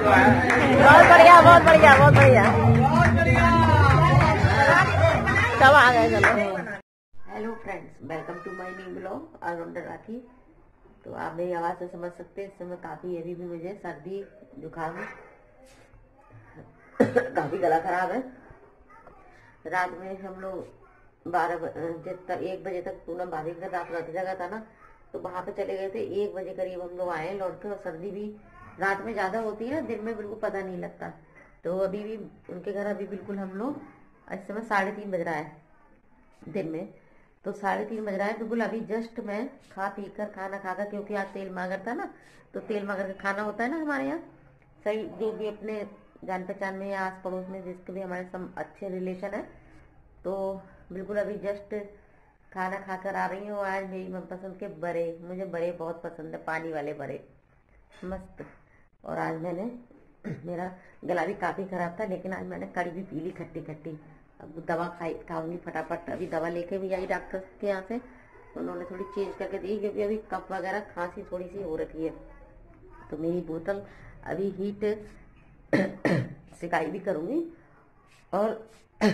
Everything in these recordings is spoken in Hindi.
बहुत बढ़िया बहुत बढ़िया बहुत बढ़िया सब आ गए। चलो hello friends, welcome to my new blog allrounder Rakhi. तो आप मेरी आवाज से समझ सकते हैं इस समय काफी अभी भी मुझे सर्दी जुकाम काफी गला खराब है। रात में हम लोग 1 बजे तक पूनम भाभी का रात रथ जगह था ना, तो वहां पे चले गए थे। 1 बजे करीब हम लोग आए लौट के। और सर्दी भी रात में ज्यादा होती है, दिन में बिल्कुल पता नहीं लगता। तो अभी भी उनके घर अभी बिल्कुल हम लोग इस समय 3:30 बज रहा है दिन में। तो 3:30 बज रहा है बिल्कुल। अभी जस्ट मैं खा पी कर खाना खाकर, क्योंकि आज तेल मांगर था ना, तो तेल मांगर का खाना होता है ना हमारे यहाँ। सही जो भी अपने जान पहचान में या आस पड़ोस में जिसके भी हमारे सब अच्छे रिलेशन है, तो बिल्कुल अभी जस्ट खाना खाकर आ रही हूँ। आज मेरी मनपसंद के बड़े, मुझे बड़े बहुत पसंद है, पानी वाले बड़े मस्त। और आज मैंने मेरा गला भी काफी खराब था, लेकिन आज मैंने कड़ी भी पी ली खट्टी खट्टी। अब दवा खाऊंगी फटाफट। अभी दवा लेके भी आई डॉक्टर के यहाँ से, उन्होंने थोड़ी चेंज करके दी, क्योंकि अभी कफ वगैरह खांसी थोड़ी सी हो रखी है। तो मेरी बोतल अभी हीट सिकाई भी करूंगी। और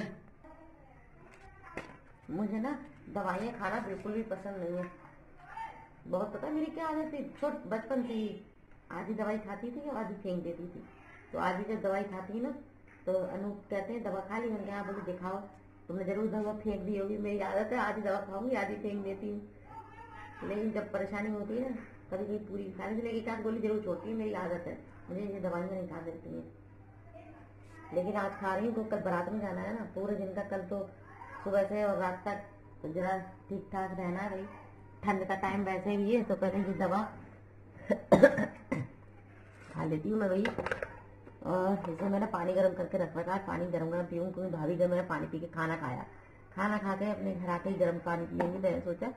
मुझे ना दवाइयाँ खाना बिल्कुल भी पसंद नहीं है। बहुत पता है मेरी क्या आदत थी, छोट बचपन से ही आधी दवाई खाती थी और आधी फेंक देती थी। तो आधी जब दवाई खाती है ना, तो अनूप कहते हैं दवा खा ली। मैंने कहा बोले दिखाओ, तुमने जरूर दवा फेंक दी होगी। मेरी आदत है आधी दवा खाऊंगी आधी फेंक देती हूँ। लेकिन जब परेशानी होती है ना, कभी कभी पूरी खाने से लेके 1 गोली जरूर छोड़ती है। मेरी आदत है, मुझे ये दवाइयाँ नहीं खा सकती हैं। लेकिन आज खा रही हूँ। तो कल बारात में जाना है ना, पूरे दिन का कल तो सुबह से और रात तक तो जरा ठीक ठाक रहना है भाई। ठंड का टाइम वैसे भी है, तो पहले ये दवा खा लेती हूँ मैं भाई। और इसमें मैंने पानी गर्म करके रख रखा है, पानी गर्म गर्म पीऊँ, क्योंकि भाभी जब मैंने पानी पी के खाना खाया, खाना खा के अपने घर आके ही गर्म पानी पियेंगी, मैंने सोचा।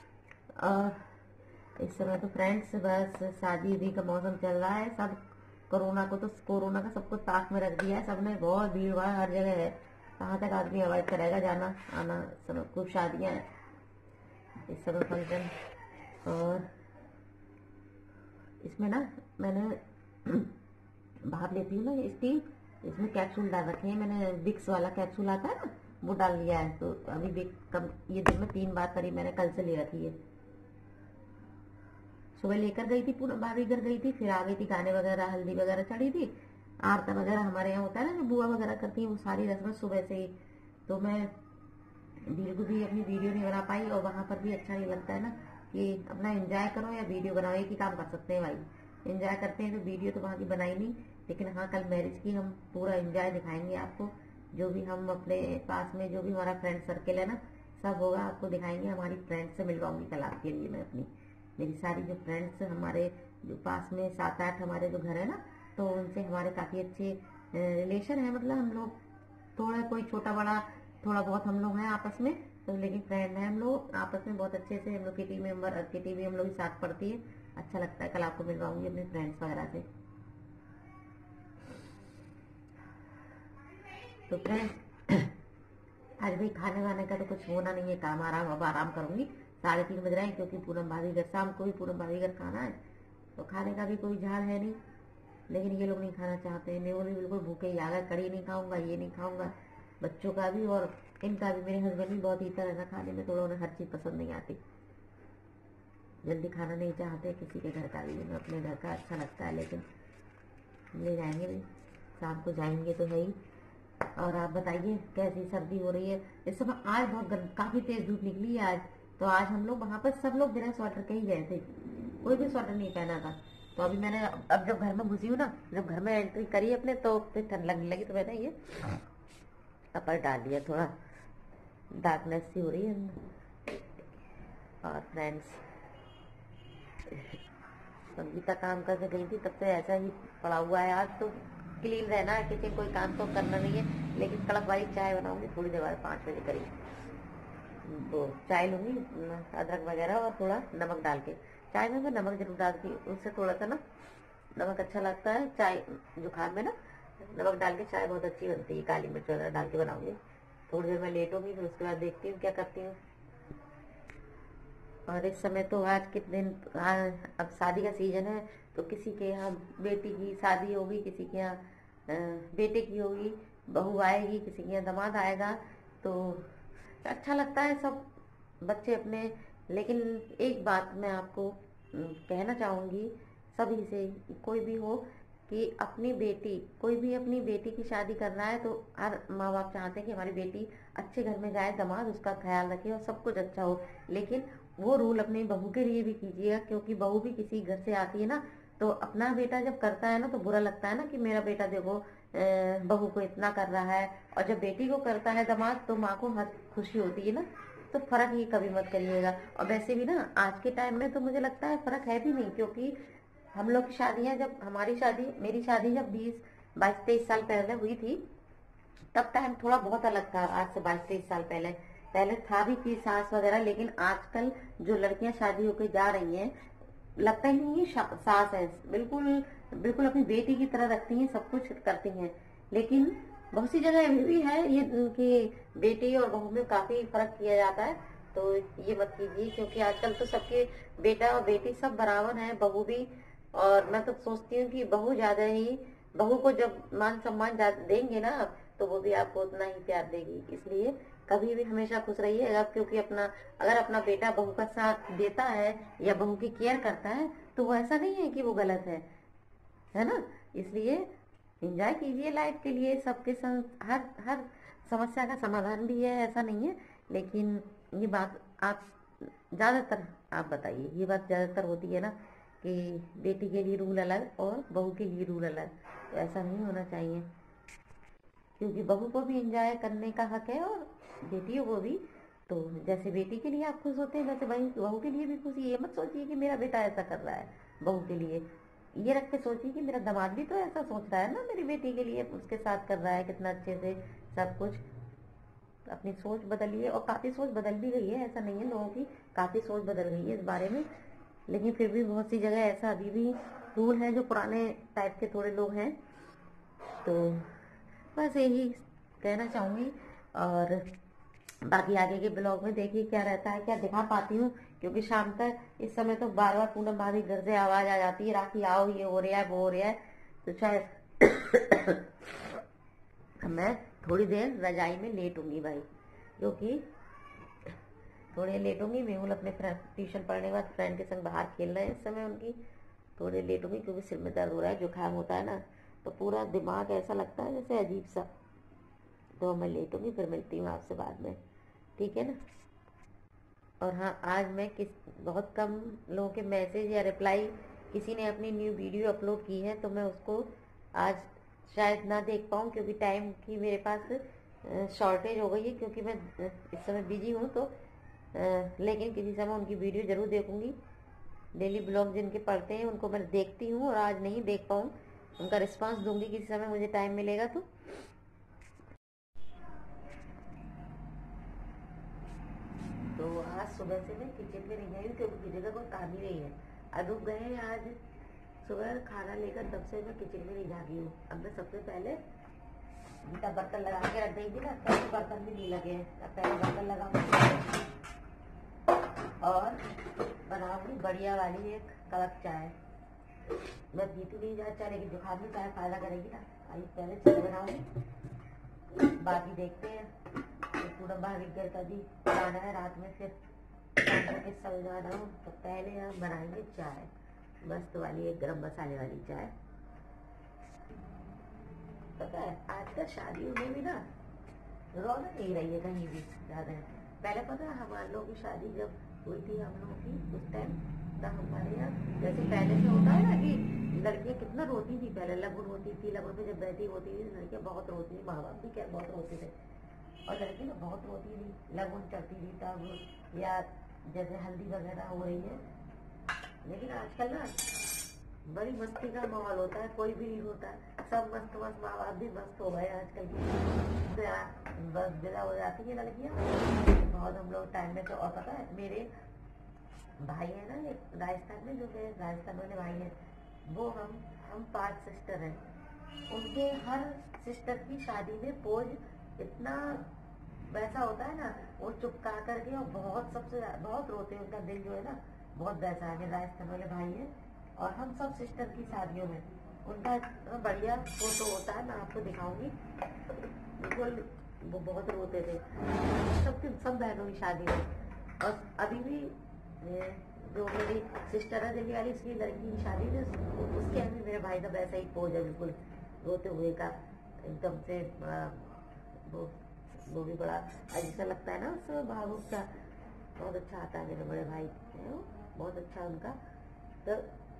और इस समय तो फ्रेंड्स बस शादी उदी का मौसम चल रहा है। सब कोरोना का सबको ताक में रख दिया है सबने। बहुत भीड़ भाड़ हर जगह है, कहाँ तक आदमी अवॉइड करेगा जाना आना। सब खूब शादियां हैं इस समय, फंक्शन। और इसमें ना मैंने भाप लेती हूँ ना स्टीम, इसमें कैप्सूल डाल रखे हैं मैंने। विक्स वाला कैप्सूल आता है ना, वो डाल लिया है। तो अभी ये दिन में 3 बार करीब मैंने कल से ले रखी है। सुबह लेकर गई थी, पूरा भाभी घर गई थी, फिर आ गई थी। गाने वगैरह हल्दी वगैरह चढ़ी थी, आरता वगैरह हमारे यहाँ होता है ना, जो बुआ वगैरह करती है, वो सारी रस्में सुबह से ही। तो मैं बिल्कुल भी अपनी वीडियो नहीं बना पाई। और वहां पर भी अच्छा नहीं लगता है ना कि अपना एंजॉय करो या वीडियो बनाओ, एक ही काम कर सकते हैं भाई। एंजॉय करते हैं तो वीडियो तो वहाँ की बनाई नहीं। लेकिन हाँ, कल मैरिज की हम पूरा एंजॉय दिखाएंगे आपको। जो भी हम अपने पास में जो भी हमारा फ्रेंड सर्किल है ना, सब होगा, आपको दिखाएंगे। हमारी फ्रेंड से मिलवाऊंगी कल आपके लिए मैं अपनी। मेरी सारी जो फ्रेंड्स हमारे जो पास में 7-8 हमारे जो घर है ना, तो उनसे हमारे काफी अच्छे रिलेशन है। मतलब हम लोग थोड़ा कोई छोटा बड़ा थोड़ा बहुत हम लोग हैं आपस में, तो लेकिन फ्रेंड है हम लोग आपस में बहुत अच्छे से। हम लोग किटी भी हम लोग साथ पढ़ती है, अच्छा लगता है। कल आपको मिलवाऊंगी अपने फ्रेंड्स वगैरह से। तो फ्रेंड्स आज भाई खाने वाने का तो कुछ होना नहीं है, काम अब आराम करूंगी। 3:30 बज रहे हैं, क्योंकि पूनम भाभी घर शाम को भी पूनम भाभी घर खाना है। तो खाने का भी कोई झाड़ है नहीं, लेकिन ये लोग नहीं खाना चाहते। मैं भी बिल्कुल भूखे ही आ गए, कड़ी नहीं खाऊंगा, ये नहीं खाऊंगा। बच्चों का भी और इनका भी। मेरे हस्बैंड भी बहुत ही तरह ना खाने में, थोड़ा उन्हें हर चीज पसंद नहीं आती, जल्दी खाना नहीं चाहते किसी के घर का भी। मैं अपने घर का अच्छा लगता है, लेकिन ले जाएंगे भी, शाम को जाएंगे तो है ही। और आप बताइए कैसी सर्दी हो रही है इस समय। आज बहुत काफी तेज धूप निकली है आज। तो आज हम लोग वहां पर सब लोग बिना स्वेटर के ही गए थे, कोई भी स्वेटर नहीं पहना था। तो अभी मैंने अब जब घर में घुसी हूँ ना, जब घर में एंट्री करी अपने, तो फिर ठंड लगने लगी, तो मैंने ये कपड़ डाल दिया। थोड़ा डार्कनेस सी हो रही है। और फ्रेंड्स संगीता काम करके गई थी, तब से ऐसा ही पड़ा हुआ है। आज तो क्लीन रहना है, किचन कोई काम तो करना नहीं है। लेकिन कड़क वाली चाय बनाऊंगी थोड़ी देर बाद, 5 बजे करीब। तो चाय लूंगी अदरक वगैरह और थोड़ा नमक डाल के। चाय में मैं नमक जरूर डालती हूँ, उससे थोड़ा सा ना नमक अच्छा लगता है। चाय जुकाम में ना नमक डाल के चाय बहुत अच्छी बनती है। काली मिर्च वगैरह डाल के बनाऊंगी। थोड़ी देर में लेट होगी, फिर उसके बाद देखती हूँ क्या करती हूँ। और इस समय तो आज कितने दिन अब शादी का सीजन है, तो किसी के यहाँ बेटी की शादी होगी, किसी के यहाँ बेटे की होगी, बहू आएगी, किसी के यहाँ दामाद आएगा। तो अच्छा लगता है सब बच्चे अपने। लेकिन एक बात मैं आपको कहना चाहूँगी सभी से, कोई भी हो, कि अपनी बेटी, कोई भी अपनी बेटी की शादी कर रहा है तो हर माँ बाप चाहते हैं कि हमारी बेटी अच्छे घर में जाए, दामाद उसका ख्याल रखे और सब कुछ अच्छा हो। लेकिन वो रूल अपनी बहू के लिए भी कीजिएगा, क्योंकि बहू भी किसी घर से आती है ना, तो अपना बेटा जब करता है ना तो बुरा लगता है ना कि मेरा बेटा देखो बहू को इतना कर रहा है। और जब बेटी को करता है दामाद तो माँ को हर खुशी होती है ना। तो फर्क ये कभी मत करिएगा। और वैसे भी ना आज के टाइम में तो मुझे लगता है फर्क है भी नहीं, क्योंकि हम लोग की शादियां, जब हमारी शादी, मेरी शादी जब 20-22-23 साल पहले हुई थी, तब टाइम थोड़ा बहुत अलग था। आज से 22-23 साल पहले पहले था भी कि सास वगैरह, लेकिन आजकल जो लड़कियां शादी होकर जा रही हैं, लगता ही नहीं है सास है। बिल्कुल बिल्कुल अपनी बेटी की तरह रखती हैं, सब कुछ करती हैं। लेकिन बहुत सी जगह अभी भी है ये कि बेटी और बहू में काफी फर्क किया जाता है। तो ये मत कीजिए, क्योंकि आजकल तो सबके बेटा और बेटी सब बराबर हैं, बहू भी। और मैं तो सोचती हूँ कि बहू ज्यादा ही, बहू को जब मान सम्मान देंगे ना आप, तो वो भी आपको उतना ही प्यार देगी। इसलिए कभी भी हमेशा खुश रहिएगा, क्योंकि अगर अपना बेटा बहू का साथ देता है या बहू की केयर करता है तो वो ऐसा नहीं है कि वो गलत है ना। इसलिए एंजॉय कीजिए लाइफ के लिए, सबके संग हर हर समस्या का समाधान भी है, ऐसा नहीं है। लेकिन ये बात आप ज़्यादातर आप बताइए, ये बात ज़्यादातर होती है ना कि बेटी के लिए रूल अलग और बहू के लिए रूल अलग। तो ऐसा नहीं होना चाहिए, क्योंकि बहू को भी एंजॉय करने का हक है और बेटियों को भी। तो जैसे बेटी के लिए आप खुश होते हैं, वैसे बहू के लिए भी खुशी। ये मत सोचिए कि मेरा बेटा ऐसा कर रहा है बहू के लिए, ये रख के सोचिए कि मेरा दामाद भी तो ऐसा सोच रहा है ना मेरी बेटी के लिए, उसके साथ कर रहा है कितना अच्छे से सब कुछ। तो अपनी सोच बदलिए। और काफ़ी सोच बदल भी गई है, ऐसा नहीं है, लोगों की काफ़ी सोच बदल गई है इस बारे में। लेकिन फिर भी बहुत सी जगह ऐसा अभी भी रूल है, जो पुराने टाइप के थोड़े लोग हैं। तो बस यही कहना चाहूँगी। और बाकी आगे के ब्लॉग में देखिए क्या रहता है, क्या दिखा पाती हूँ, क्योंकि शाम तक इस समय तो बार बार पूनम भाभी घर से आवाज आ जाती है, राखी आओ, ये हो रहा है वो हो रहा है। तो शायद मैं थोड़ी देर रजाई में लेटूंगी भाई, क्योंकि थोड़ी लेटूंगी। मेहुल अपने ट्यूशन पढ़ने के बाद फ्रेंड के संग बाहर खेल रहे हैं इस समय उनकी। थोड़ी लेटूंगी क्योंकि सिर में दर्द हो रहा है, जुकाम होता है ना, तो पूरा दिमाग ऐसा लगता है जैसे अजीब सा। तो मैं लेटूंगी, फिर मिलती हूँ आपसे बाद में, ठीक है ना। और हाँ, आज मैं बहुत कम लोगों के मैसेज या रिप्लाई, किसी ने अपनी न्यू वीडियो अपलोड की है तो मैं उसको आज शायद ना देख पाऊँ, क्योंकि टाइम की मेरे पास शॉर्टेज हो गई है, क्योंकि मैं इस समय बिजी हूँ। तो लेकिन किसी समय उनकी वीडियो ज़रूर देखूँगी। डेली ब्लॉग जिनके पढ़ते हैं उनको मैं देखती हूँ, और आज नहीं देख पाऊँ, उनका रिस्पांस दूंगी किसी समय मुझे टाइम मिलेगा तो। तो आज सुबह से मैं किचन में नहीं आई हूँ, क्योंकि किचन का कोई काम ही नहीं है। अनूप गए हैं आज सुबह खाना लेकर, तब से मैं किचन में नहीं झाँकी हूँ। अब मैं सबसे पहले तब बर्तन लगा के रख देंगी ना, तब बर्तन भी नहीं लगे हैं। अब पहले बर्तन लगाऊंगी और बनाऊंगी बढ़िया वाली एक कड़क चाय। मैं पीती नहीं जा चाय, लेकिन जुकाम में चाय फायदा करेगी ना। आई पहले चाय बनाऊंगी, बाकी देखते हैं। पूरा भाभी घर का भी जाना है रात में, फिर किस्सा जाना हो। तो पहले हम बनाएंगे चाय, मस्त वाली एक गरम मसाले वाली चाय। पता है आजकल शादियों में भी ना रौनक नहीं रही है कहीं भी ज्यादा। पहले पता है हमारे लोगों की शादी जब हुई थी, हम लोगों की उस टाइम ना, हमारे यहाँ जैसे पहले से होता है ना कि लड़कियां कितना रोती थी। पहले लगन होती थी, लगन पे जब बैठी होती थी लड़कियां बहुत रोती थी, माँ बाप भी क्या बहुत रोते थे, और लड़की ना बहुत रोती थी। लगन चलती थी तब, या जैसे हल्दी वगैरह हो रही है। लेकिन आजकल ना बड़ी मस्ती का माहौल होता है, कोई भी नहीं होता, सब मस्त मस्त, माँ बाप भी मस्त हो गए आजकल की। तो यार बस विदा हो जाती है लड़कियाँ बहुत हम लोग टाइम में। तो और पता है मेरे भाई है ना एक राजस्थान में, जो मेरे राजस्थान वाले भाई हैं, वो हम 5 सिस्टर हैं। उनके हर सिस्टर की शादी में पोज इतना वैसा होता है ना, वो चुपका करके और बहुत बहुत रोते हैं, उनका दिल जो है ना बहुत वैसा है। मेरे राजस्थान वाले भाई है और हम सब सिस्टर की शादियों में उनका इतना बढ़िया फोटो होता है, मैं आपको दिखाऊंगी। बिल्कुल वो बहुत रोते थे सब बहनों की शादी में। और अभी भी जो मेरी सिस्टर है दिल्ली वाली, उसकी लड़की की शादी में उसके अभी मेरे भाई का वैसा ही पोज है, बिल्कुल रोते हुए का एकदम से। वो भी बड़ा अजीब सा लगता है ना उस भाव उसका, बहुत अच्छा आता है। मेरे बड़े भाई है वो, बहुत अच्छा उनका। तो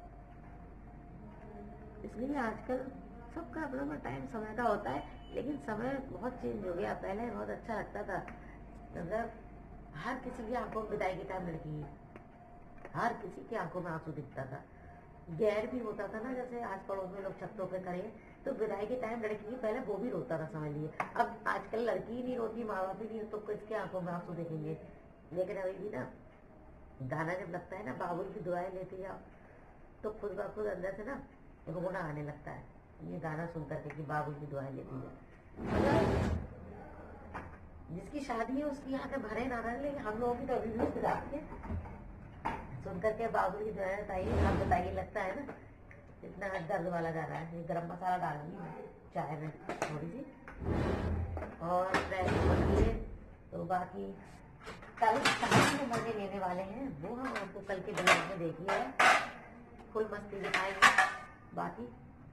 इसलिए आजकल सबका अपना अपना टाइम समय का होता है, लेकिन समय बहुत चेंज हो गया। पहले बहुत अच्छा लगता था, मतलब हर किसी की आंखों में विदाई के टाइम लड़की है, हर किसी की आंखों में आंसू दिखता था। गैर भी होता था ना, जैसे आस पड़ोस में लोग छतों पे खड़े तो विदाई के टाइम लड़की की पहले वो भी रोता था, समझ लिए। अब आजकल लड़की ही नहीं रोती, माँ बाप ही नहीं, तो किसके आंखों में आंसू देखेंगे। लेकिन अभी भी ना गाना जब लगता है ना, बाबुल की दुआएं लेते जाओ, तो खुद ब खुद अंदर से ना रोना आने लगता है, ये गाना सुन करके कि बाबुल की दुआएं लेती जाओ। जिसकी शादी है उसकी आंखें भरे ना रहे, लेकिन हम लोगों की तो अभी भी जाती है सुन करके बाबुल की दुआएं। बताइए, आप बताइए, लगता है ना इतना दर्द वाला गाना है। ये गरम मसाला डालूंगी मैं चाय में थोड़ी सी, और फ्रेश। तो बाकी कल जो मजे लेने वाले हैं वो हम आपको कल के ब्लॉग में देखिए, फुल मस्ती दिखाएंगे। बाकी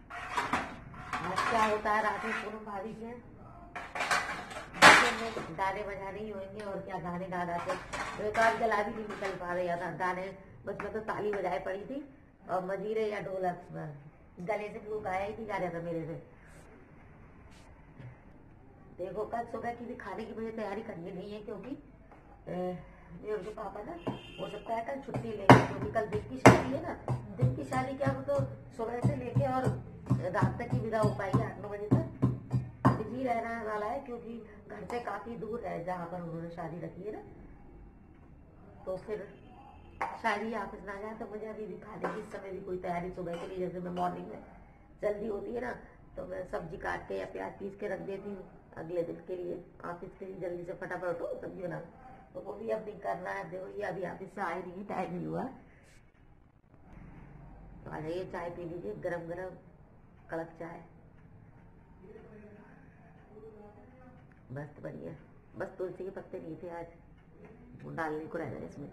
आज क्या होता है रात में पूनम भाभी के गाने बजाने ही होंगे, और क्या गाने गा रहे थे। तो आज गला भी नहीं निकल पा रहा था गाने, बस मैं तो ताली बजाए पड़ी थी और मजीरे या ढोलक गले से फ्लूक आया ही नहीं जा रहा था मेरे से। देखो कल सुबह की भी खाने की मुझे तैयारी करनी नहीं है, क्योंकि मेरे जो पापा ना वो सकता है कल छुट्टी लेंगे, क्योंकि कल दिन की शादी है ना। दिन की शादी क्या, वो तो सुबह से लेके और रात तक की विदा हो पाएगी, 8-9 बजे तक बिजी रहने वाला है, क्योंकि घर से काफी दूर है जहाँ पर उन्होंने शादी रखी है ना। तो फिर शादी ऑफिस ना जाए, तो मुझे अभी भी खाने की इस समय भी कोई तैयारी सुबह के लिए, जैसे मैं मॉर्निंग में जल्दी होती है ना, तो मैं सब्जी काट के या प्याज पीस के रख देती हूँ अगले दिन के लिए, ऑफिस के लिए जल्दी से फटाफट उठो सब्जी बना। तो वो भी अब नहीं करना है। देखो ये अभी ऑफिस से आए नहीं, टाइम नहीं हुआ, तो आ जाइए चाय पी लीजिए, गरम गरम कड़क चाय, मस्त बढ़िया। बस तुलसी के पत्ते नहीं थे आज, वो डालने को रह गए इसमें।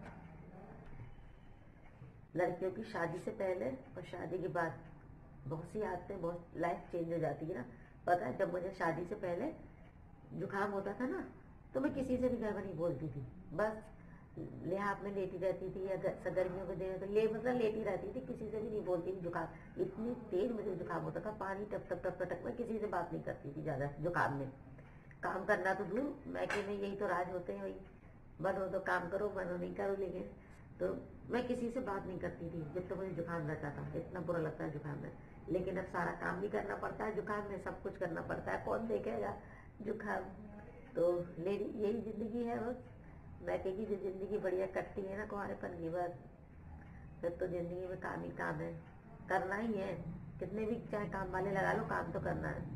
लड़कियों की शादी से पहले और शादी के बाद बहुत सी आदतें, बहुत लाइफ चेंज हो जाती है ना। पता है, जब मुझे शादी से पहले जुकाम होता था ना, तो मैं किसी से भी घर में नहीं बोलती थी, बस लिहाफ में लेटी रहती थी, या गर्मियों के दिन मतलब लेटी रहती थी, किसी से भी नहीं बोलती थी। जुकाम इतनी तेज मुझे जुकाम होता था, पानी टप टप टप टक, मैं किसी से बात नहीं करती थी ज्यादा जुकाम में। काम करना तो दूर, मैके में यही तो राज होते हैं, वही मन हो तो काम करो, मन हो नहीं करो। लेकिन तो मैं किसी से बात नहीं करती थी जब तो मुझे जुकाम रहता था, इतना बुरा लगता है जुकाम में। लेकिन अब सारा काम भी करना पड़ता है जुकाम में, सब कुछ करना पड़ता है, कौन देखेगा जुकाम। तो यही जिंदगी है बस। मैके की जो जिंदगी बढ़िया कटती है ना कुंवारेपन की, बस फिर तो जिंदगी में काम ही काम है, करना ही है। कितने भी चाहे काम वाले लगा लो, काम तो करना है।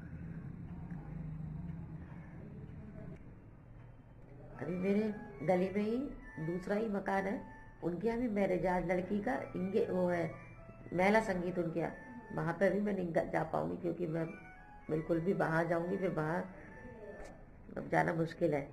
अभी मेरे गली में ही दूसरा ही मकान है, उनके यहाँ भी मैरिज आज लड़की का वो है महिला संगीत उनके यहाँ, वहाँ पे भी मैं नहीं जा पाऊंगी, क्योंकि मैं बिल्कुल भी बाहर जाऊंगी, फिर बाहर अब जाना मुश्किल है।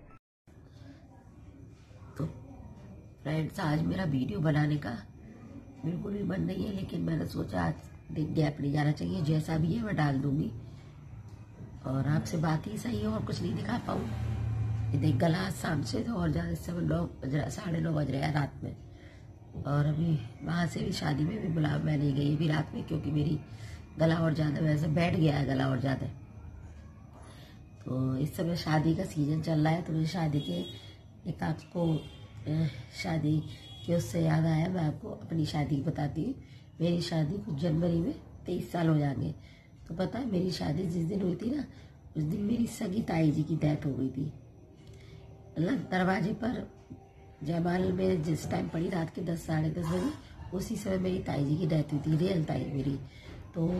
तो फ्रेंड्स, आज मेरा वीडियो बनाने का बिल्कुल भी मन नहीं है, लेकिन मैंने सोचा आज गैप नहीं जाना चाहिए, जैसा भी है मैं डाल दूंगी। और आपसे बात ही सही है, और कुछ नहीं दिखा पाऊँ। देख गला शाम से तो और ज़्यादा, इस समय 9:30 बज रहे हैं रात में, और अभी वहाँ से भी शादी में भी बुला मैं नहीं गई अभी रात में, क्योंकि मेरी गला और ज़्यादा वैसे बैठ गया है गला और ज़्यादा। तो इस समय शादी का सीजन चल रहा है, तो मुझे शादी के एक आपको शादी के उससे याद आया, मैं आपको अपनी शादी बताती हूँ। मेरी शादी कुछ जनवरी में 23 साल हो जाएंगे। तो पता है मेरी शादी जिस दिन हुई थी ना, उस दिन मेरी सगी ताई जी की डेथ हो गई थी। मतलब दरवाजे पर जयमाल में जिस टाइम पड़ी रात के 10 साढ़े 10 बजे, उसी समय मेरी ताई जी की डेथ हुई थी, रियल ताई मेरी। तो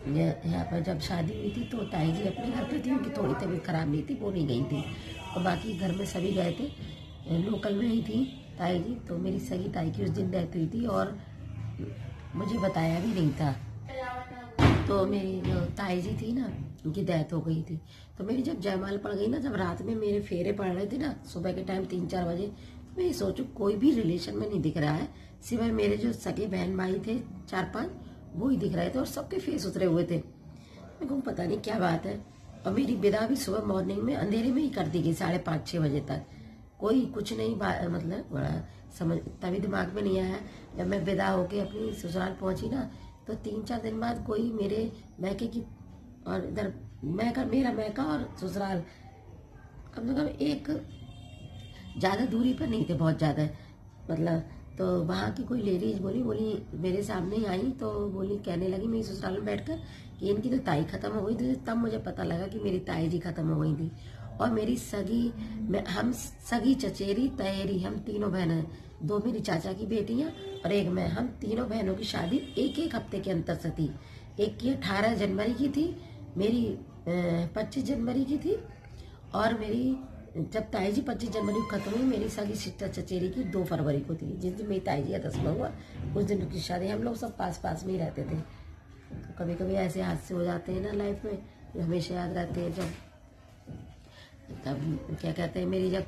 यहाँ पर जब शादी हुई थी तो ताई जी अपने घर पे थी, उनकी थोड़ी तबीयत खराब नहीं थी, वो नहीं गई थी, और बाकी घर में सभी गए थे। लोकल में ही थी ताई जी। तो मेरी सगी ताई की उस दिन डेथ हुई थी और मुझे बताया भी नहीं था। तो मेरी जो ताई जी थी ना, उनकी डेथ हो गई थी। तो मेरी जब जयमाल पड़ गई ना, जब रात में मेरे फेरे पड़ रहे थे ना, सुबह के टाइम 3-4 बजे, मैं ये सोचू कोई भी रिलेशन में नहीं दिख रहा है, सिवाय मेरे जो सगे बहन भाई थे 4-5, वो ही दिख रहे थे और सबके फेस उतरे हुए थे। मैं कहूँ पता नहीं क्या बात है। और मेरी विदा भी सुबह मॉर्निंग में अंधेरे में ही कर दी गई, 5:30-6 बजे तक। कोई कुछ नहीं मतलब बड़ा समझ तभी दिमाग में नहीं आया। जब मैं विदा होके अपनी ससुराल पहुंची ना, तो 3-4 दिन बाद कोई मेरे मैके की और इधर मेरा मैका और ससुराल कम से कम एक ज़्यादा दूरी पर नहीं थे, बहुत ज़्यादा मतलब। तो वहाँ की कोई लेडीज बोली मेरे सामने ही आई, तो बोली कहने लगी मेरी ससुराल में बैठकर कि इनकी तो ताई खत्म हो गई थी। तब मुझे पता लगा कि मेरी ताई जी खत्म हो गई थी। और मेरी हम सगी चचेरी तयेरी, हम तीनों बहनें, 2 मेरी चाचा की बेटियां और एक मैं, हम तीनों बहनों की शादी एक हफ्ते के अंतर से थी। एक की 18 जनवरी की थी, मेरी 25 जनवरी की थी, और मेरी जब ताई जी 25 जनवरी को खत्म हुई, मेरी सगी सिस्टर चचेरी की 2 फरवरी को थी। जिस दिन मेरी ताई जी का 10वां हुआ, उस दिन उनकी शादी। हम लोग सब पास में ही रहते थे। तो कभी कभी ऐसे हादसे हो जाते हैं ना लाइफ में, जो हमेशा याद रहते हैं। तब क्या कहते हैं, मेरी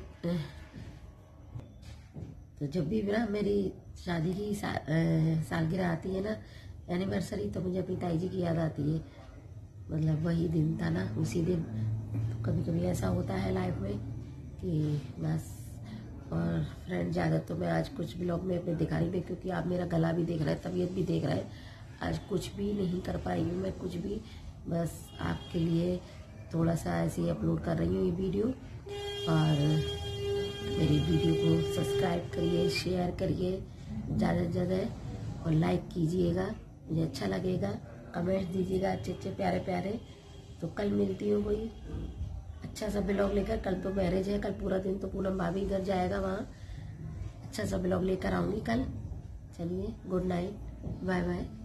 जब भी ना मेरी शादी की सालगिरह आती है ना, एनिवर्सरी, तो मुझे अपनी ताई जी की याद आती है। मतलब वही दिन था ना, उसी दिन। तो कभी कभी ऐसा होता है लाइफ में कि बस। और फ्रेंड ज़्यादा तो मैं आज कुछ ब्लॉग में अपने दिखा रही हूँ, क्योंकि आप मेरा गला भी देख रहे हैं, तबीयत भी देख रहे हैं। आज कुछ भी नहीं कर पाई हूँ मैं, कुछ भी। बस आपके लिए थोड़ा सा ऐसे ही अपलोड कर रही हूँ ये वीडियो। और मेरी वीडियो को सब्सक्राइब करिए, शेयर करिए ज़्यादा से ज़्यादा, और लाइक कीजिएगा, मुझे अच्छा लगेगा। कमेंट्स दीजिएगा अच्छे प्यारे प्यारे। तो कल मिलती हूँ कोई अच्छा सा ब्लॉग लेकर। कल तो मैरिज है, कल पूरा दिन तो पूनम भाभी घर जाएगा, वहाँ अच्छा सा ब्लॉग लेकर आऊँगी कल। चलिए, गुड नाइट, बाय बाय।